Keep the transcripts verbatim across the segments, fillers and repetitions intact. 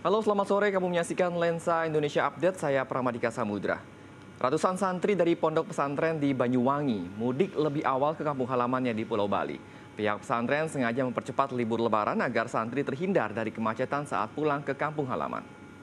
Halo, selamat sore. Kamu menyaksikan Lensa Indonesia Update. Saya Pramadika Samudra. Ratusan santri dari pondok pesantren di Banyuwangi mudik lebih awal ke kampung halamannya di Pulau Bali. Pihak pesantren sengaja mempercepat libur lebaran agar santri terhindar dari kemacetan saat pulang ke kampung halaman.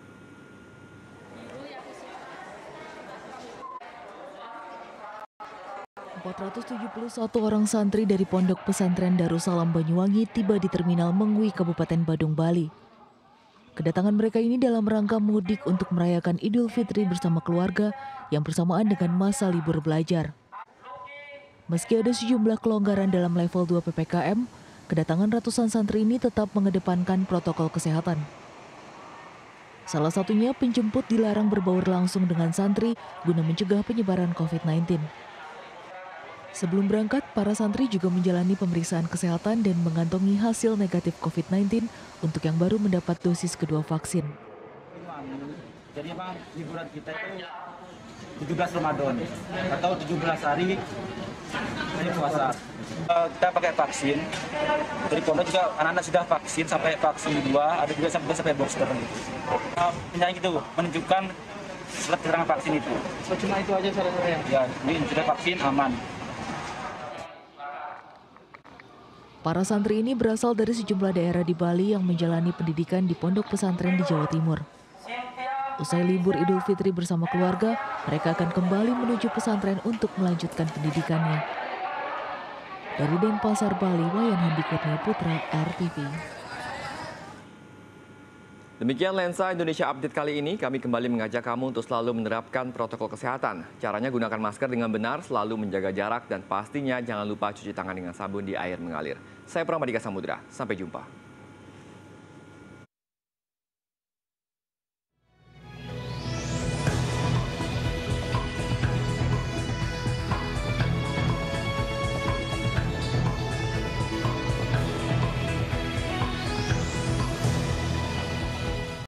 empat ratus tujuh puluh satu orang santri dari Pondok Pesantren Darussalam Banyuwangi tiba di Terminal Mengwi, Kabupaten Badung, Bali. Kedatangan mereka ini dalam rangka mudik untuk merayakan Idul Fitri bersama keluarga yang bersamaan dengan masa libur belajar. Meski ada sejumlah kelonggaran dalam level dua P P K M, kedatangan ratusan santri ini tetap mengedepankan protokol kesehatan. Salah satunya penjemput dilarang berbaur langsung dengan santri guna mencegah penyebaran covid sembilan belas. Sebelum berangkat, para santri juga menjalani pemeriksaan kesehatan dan mengantongi hasil negatif covid sembilan belas untuk yang baru mendapat dosis kedua vaksin. Jadi apa, liburan kita itu tujuh belas Ramadan atau tujuh belas hari dari puasa. Kita pakai vaksin, dari pondok juga anak-anak sudah vaksin sampai vaksin dua, ada juga sampai sampai booster. Penyanyi itu menunjukkan surat keterangan vaksin itu. So, cuma itu aja syarat-syaratnya? Ya, ini sudah vaksin aman. Para santri ini berasal dari sejumlah daerah di Bali yang menjalani pendidikan di pondok pesantren di Jawa Timur. Usai libur Idul Fitri bersama keluarga, mereka akan kembali menuju pesantren untuk melanjutkan pendidikannya. Dari Denpasar, Bali, Wayan Handi Kurnia Putra, R T V. Demikian Lensa Indonesia Update kali ini. Kami kembali mengajak kamu untuk selalu menerapkan protokol kesehatan. Caranya gunakan masker dengan benar, selalu menjaga jarak, dan pastinya jangan lupa cuci tangan dengan sabun di air mengalir. Saya Pramadika Samudra, sampai jumpa.